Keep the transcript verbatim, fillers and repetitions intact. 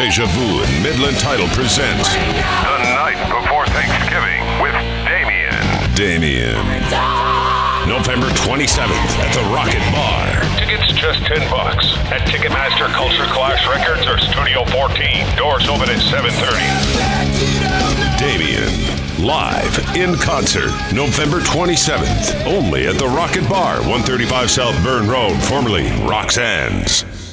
Deja Vu and Midland Title present The Night Before Thanksgiving with Damien. Damien. November twenty-seventh at the Rocket Bar. Tickets just ten bucks at Ticketmaster, Culture Clash Records, or Studio fourteen. Doors open at seven thirty. Damien. Live in concert, November twenty-seventh, only at the Rocket Bar, one thirty-five South Burn Road, formerly Roxanne's.